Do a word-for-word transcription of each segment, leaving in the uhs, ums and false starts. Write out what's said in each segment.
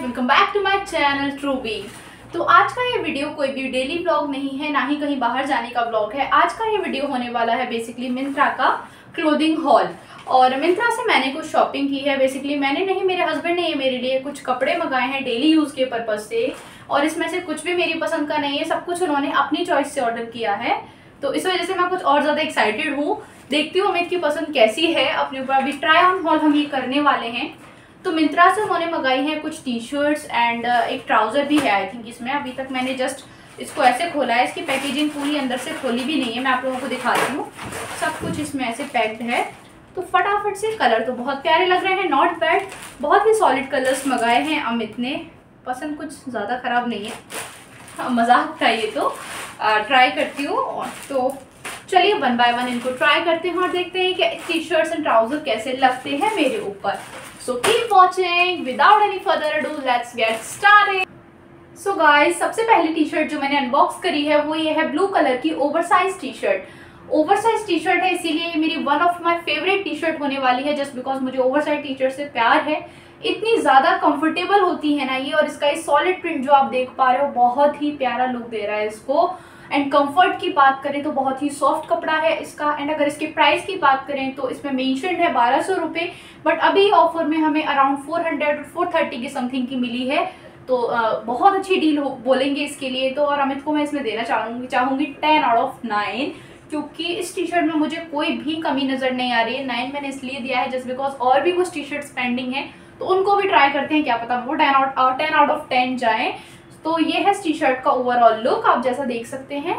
Welcome back to my channel true be. तो आज का ये वीडियो कोई भी डेली व्लॉग नहीं है, ना ही कहीं बाहर जाने का व्लॉग है। आज का ये वीडियो होने वाला है बेसिकली मिंत्रा का क्लोथिंग हॉल। और मिंत्रा से मैंने कुछ शॉपिंग की है। बेसिकली मैंने नहीं, मेरे हस्बैंड ने ये मेरे लिए कुछ कपड़े मंगाए हैं डेली यूज़ के पर्पज़ से, और इसमें से कुछ भी मेरी पसंद का नहीं है, सब कुछ उन्होंने अपनी चॉइस से ऑर्डर किया है। तो इस वजह से मैं कुछ और ज़्यादा एक्साइटेड हूँ। देखती हूँ अमित की पसंद कैसी है अपने ऊपर। अभी ट्राई ऑन हॉल हम ये करने वाले हैं। तो मिंत्रा से उन्होंने मंगाई हैं कुछ टी शर्ट्स एंड एक ट्राउज़र भी है आई थिंक इसमें। अभी तक मैंने जस्ट इसको ऐसे खोला है, इसकी पैकेजिंग पूरी अंदर से खोली भी नहीं है। मैं आप लोगों को दिखाती हूँ, सब कुछ इसमें ऐसे पैक्ड है। तो फटाफट से, कलर तो बहुत प्यारे लग रहे हैं, नॉट बैड। बहुत ही सॉलिड कलर्स मंगाए हैं अमित ने, पसंद कुछ ज़्यादा ख़राब नहीं है, मजाक था ये। तो ट्राई करती हूँ। तो चलिए वन बाय वन इनको ट्राई करते हैं और देखते हैं कि टी शर्ट्स एंड ट्राउज़र कैसे लगते हैं मेरे ऊपर। So keep watching. Without any further ado, let's get started. So guys, सबसे पहली टी शर्ट जो मैंने अनबॉक्स करी है वो ये है ब्लू कलर की oversize T shirt. Oversize T shirt है, इसीलिए ये मेरी one of my favourite T shirt होने वाली है, जस्ट बिकॉज मुझे ओवरसाइज टी शर्ट से प्यार है। इतनी ज़्यादा कंफर्टेबल होती है ना ये, और इसका ये सॉलिड प्रिंट जो आप देख पा रहे हो बहुत ही प्यारा लुक दे रहा है इसको। एंड कंफर्ट की बात करें तो बहुत ही सॉफ्ट कपड़ा है इसका। एंड अगर इसके प्राइस की बात करें तो इसमें मेंशन्ड है बारह सौ रुपये, बट अभी ऑफर में हमें around four hundred four thirty की समथिंग की मिली है। तो आ, बहुत अच्छी डील हो बोलेंगे इसके लिए तो। और अमित को मैं इसमें देना चाहूँगी चाहूँगी टेन आउट ऑफ नाइन, क्योंकि इस टी शर्ट में मुझे कोई भी कमी नज़र नहीं आ रही है। नाइन मैंने इसलिए दिया है जस्ट बिकॉज और भी कुछ टी शर्ट्स पेंडिंग है, तो उनको भी ट्राई करते हैं, क्या पता वो ten out ten out of ten जाए। तो ये है इस टी शर्ट का ओवरऑल लुक, आप जैसा देख सकते हैं।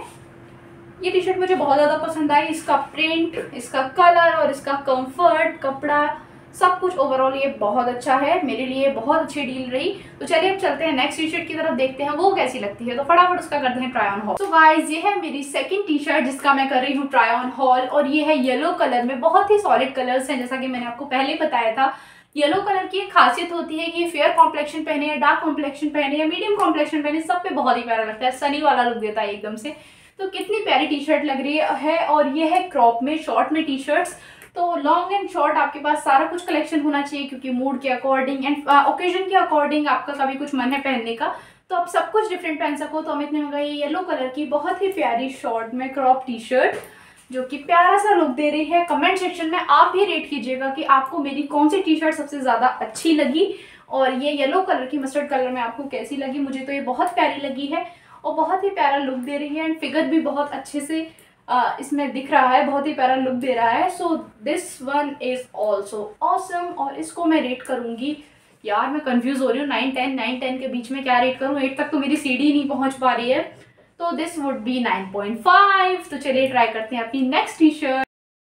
ये टी शर्ट मुझे बहुत ज़्यादा पसंद आई, इसका प्रिंट, इसका कलर और इसका कंफर्ट, कपड़ा, सब कुछ ओवरऑल ये बहुत अच्छा है। मेरे लिए बहुत अच्छी डील रही। तो चलिए अब चलते हैं नेक्स्ट टी शर्ट की तरफ, देखते हैं वो कैसी लगती है। तो फटाफट उसका करते हैं ट्राई ऑन हॉल। तो गाइस ये है मेरी सेकंड टी शर्ट जिसका मैं कर रही हूँ ट्राई ऑन हॉल, और ये है येलो कलर में। बहुत ही सॉलिड कलर्स हैं, जैसा कि मैंने आपको पहले बताया था। येलो कलर की एक खासियत होती है कि फेयर कॉम्प्लेक्शन पहने या डार्क कॉम्प्लेक्शन पहने या मीडियम कॉम्प्लेक्शन पहने, सब पे बहुत ही प्यारा लगता है, सनी वाला लुक देता है एकदम से। तो कितनी प्यारी टी शर्ट लग रही है। और ये है क्रॉप में, शॉर्ट में टी शर्ट्स। तो लॉन्ग एंड शॉर्ट आपके पास सारा कुछ कलेक्शन होना चाहिए, क्योंकि मूड के अकॉर्डिंग एंड ओकेजन के अकॉर्डिंग आपका कभी कुछ मन है पहनने का, तो आप सब कुछ डिफरेंट पहन सको। तो अमित ने मंगाई येलो कलर की बहुत ही प्यारी शॉर्ट में क्रॉप टी शर्ट, जो कि प्यारा सा लुक दे रही है। कमेंट सेक्शन में आप भी रेट कीजिएगा कि आपको मेरी कौन सी टी शर्ट सबसे ज़्यादा अच्छी लगी, और ये येलो कलर की मस्टर्ड कलर में आपको कैसी लगी। मुझे तो ये बहुत प्यारी लगी है और बहुत ही प्यारा लुक दे रही है। एंड फिगर भी बहुत अच्छे से आ, इसमें दिख रहा है, बहुत ही प्यारा लुक दे रहा है। So this one is also awesome, और इसको मैं रेट करूँगी, यार मैं कंफ्यूज हो रही हूँ, नाइन टेन नाइन टेन के बीच में क्या रेट करूँ, एट तक तो मेरी सीढ़ी नहीं पहुँच पा रही है। तो this would be nine point five. तो चलिए ट्राई करते हैं अपनी नेक्स्ट टी शर्ट।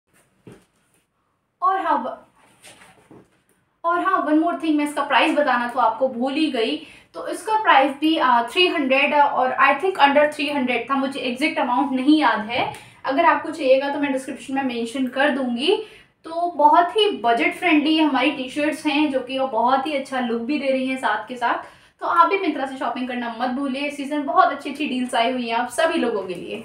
और हाँ और हाँ वन मोर थिंग, मैं इसका प्राइस बताना तो आपको भूल ही गई। तो इसका प्राइस भी थ्री हंड्रेड और I think under three hundred था, मुझे एग्जैक्ट अमाउंट नहीं याद है। अगर आपको चाहिएगा तो मैं डिस्क्रिप्शन में मेंशन कर दूंगी। तो बहुत ही बजट फ्रेंडली हमारी टी शर्ट्स हैं, जो कि वो बहुत ही अच्छा लुक भी दे रही हैं साथ के साथ। तो आप भी मिंत्रा से शॉपिंग करना मत भूलिए, इस सीजन बहुत अच्छी अच्छी डील्स आई हुई हैं आप सभी लोगों के लिए।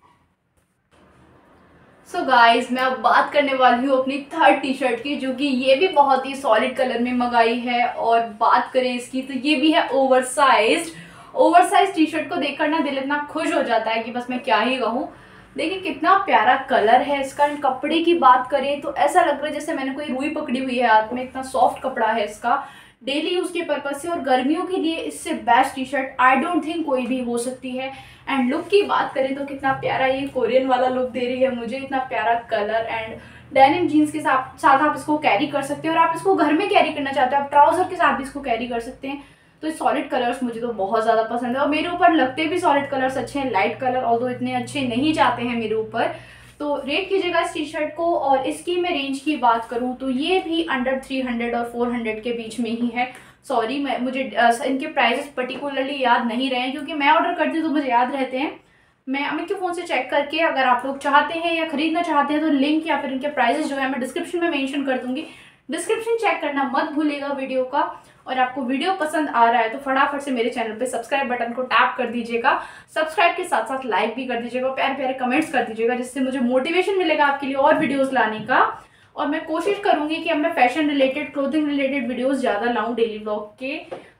सो so गाइज मैं अब बात करने वाली हूँ अपनी थर्ड टी शर्ट की, जो कि ये भी बहुत ही सॉलिड कलर में मंगाई है। और बात करें इसकी तो ये भी है ओवरसाइज्ड। ओवरसाइज टी शर्ट को देखकर ना दिल इतना खुश हो जाता है कि बस मैं क्या ही कहूँ। देखिए कितना प्यारा कलर है इसका। कपड़े की बात करें तो ऐसा लग रहा है जैसे मैंने कोई रुई पकड़ी हुई है हाथ में, इतना सॉफ्ट कपड़ा है इसका डेली यूज़ के पर्पज़ से। और गर्मियों के लिए इससे best T shirt I don't think कोई भी हो सकती है। एंड लुक की बात करें तो कितना प्यारा ये कोरियन वाला लुक दे रही है मुझे, इतना प्यारा कलर। एंड डेनिम जीन्स के साथ साथ आप इसको कैरी कर सकते हैं, और आप इसको घर में कैरी करना चाहते हो आप ट्राउज़र के साथ भी इसको कैरी कर सकते हैं। तो ये सॉलिड कलर्स मुझे तो बहुत ज़्यादा पसंद है, और मेरे ऊपर लगते भी सॉलिड कलर्स अच्छे हैं। लाइट कलर ऑल्दो इतने अच्छे नहीं जाते हैं मेरे ऊपर। तो रेट कीजिएगा इस टी शर्ट को। और इसकी मैं रेंज की बात करूँ तो ये भी अंडर थ्री हंड्रेड और फोर हंड्रेड के बीच में ही है। सॉरी मैं मुझे इनके प्राइसेस पर्टिकुलरली याद नहीं रहे हैं, क्योंकि मैं ऑर्डर करती हूँ तो मुझे याद रहते हैं। मैं अमित के फ़ोन से चेक करके, अगर आप लोग चाहते हैं या खरीदना चाहते हैं तो लिंक या फिर इनके प्राइसेस जो है मैं डिस्क्रिप्शन में मेंशन कर दूंगी। डिस्क्रिप्शन चेक करना मत भूलिएगा वीडियो का। और आपको वीडियो पसंद आ रहा है तो फटाफट से मेरे चैनल पे सब्सक्राइब बटन को टैप कर दीजिएगा। सब्सक्राइब के साथ साथ लाइक भी कर दीजिएगा, प्यारे प्यारे कमेंट्स कर दीजिएगा, जिससे मुझे मोटिवेशन मिलेगा आपके लिए और वीडियोस लाने का। और मैं कोशिश करूंगी कि अब मैं fashion related, clothing related videos ज़्यादा लाऊं डेली व्लॉग के।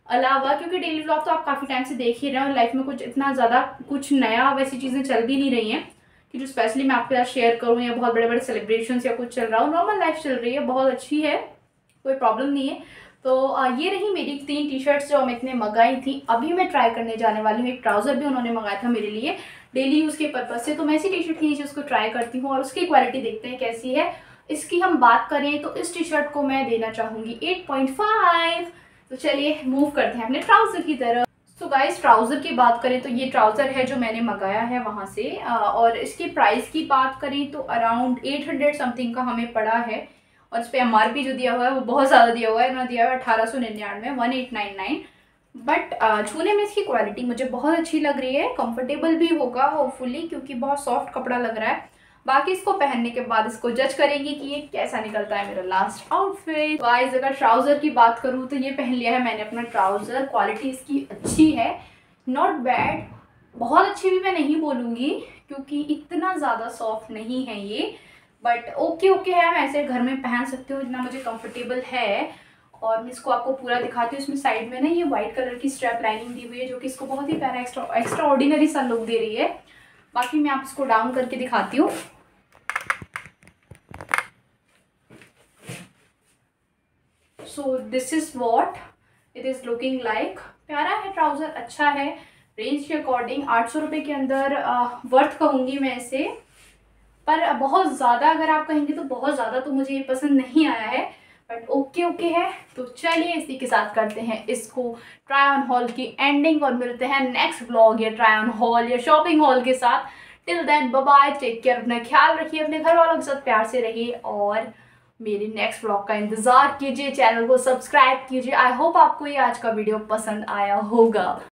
अलावा, क्योंकि डेली व्लॉग तो आप काफ़ी टाइम से देख ही रहे हैं और लाइफ में कुछ इतना ज़्यादा कुछ नया वैसी चीज़ें चल भी नहीं रही हैं कि जो स्पेशली मैं आपके साथ शेयर करूँ, या बहुत बड़े बड़े सेलिब्रेशंस या कुछ चल रहा हो। नॉर्मल लाइफ चल रही है, बहुत अच्छी है, कोई प्रॉब्लम नहीं है। तो ये रही मेरी तीन टी शर्ट्स जो मैं इतने मंगाई थी। अभी मैं ट्राई करने जाने वाली हूँ, एक ट्राउज़र भी उन्होंने मंगाया था मेरे लिए डेली यूज़ के पर्पज़ से, तो मैं इसी टी शर्ट के नीचे उसको ट्राई करती हूँ और उसकी क्वालिटी देखते हैं कैसी है। इसकी हम बात करें तो इस टी शर्ट को मैं देना चाहूँगी एट पॉइंट फाइव। तो चलिए मूव करते हैं अपने ट्राउज़र की तरफ। तो गाइस, ट्राउज़र की बात करें तो ये ट्राउज़र है जो मैंने मंगाया है वहाँ से, और इसकी प्राइस की बात करें तो अराउंड एट हंड्रेड समथिंग का हमें पड़ा है। और इस पर एम आर पी जो दिया हुआ है वो बहुत ज़्यादा दिया हुआ है, इन्होंने दिया हुआ है अठारह सौ निन्यानवे one eight nine nine. But छूने में इसकी क्वालिटी मुझे बहुत अच्छी लग रही है, कंफर्टेबल भी होगा होपफुली, क्योंकि बहुत सॉफ्ट कपड़ा लग रहा है। बाकी इसको पहनने के बाद इसको जज करेंगे कि ये कैसा निकलता है मेरा लास्ट आउटफिट। गाइस, अगर ट्राउज़र की बात करूँ तो ये पहन लिया है मैंने अपना ट्राउज़र। क्वालिटी इसकी अच्छी है, नॉट बैड, बहुत अच्छी भी मैं नहीं बोलूँगी क्योंकि इतना ज़्यादा सॉफ्ट नहीं है ये, बट ओके ओके है। मैं ऐसे घर में पहन सकती हूँ, इतना मुझे कंफर्टेबल है। और मैं इसको आपको पूरा दिखाती हूँ। इसमें साइड में ना ये वाइट कलर की स्ट्रैप लाइनिंग दी हुई है जो कि इसको बहुत ही प्यारा एक्स्ट्रा एक्स्ट्रा ऑर्डिनरी सा लुक दे रही है। बाकी मैं आप इसको डाउन करके दिखाती हूँ। So this is what it is looking like. प्यारा है ट्राउज़र, अच्छा है। रेंज के अकॉर्डिंग आठ सौ रुपये के अंदर वर्थ कहूँगी मैं इसे, पर बहुत ज़्यादा अगर आप कहेंगे तो बहुत ज़्यादा तो मुझे ये पसंद नहीं आया है, बट ओके ओके है। तो चलिए इसी के साथ करते हैं इसको ट्राई ऑन हॉल की एंडिंग और मिलते हैं नेक्स्ट व्लॉग या ट्राई ऑन हॉल या शॉपिंग हॉल के साथ। Till then bye bye, take care, अपना ख्याल रखिए, अपने घर वालों के साथ प्यार से रहिए और मेरे नेक्स्ट व्लॉग का इंतज़ार कीजिए। चैनल को सब्सक्राइब कीजिए। आई होप आपको ये आज का वीडियो पसंद आया होगा।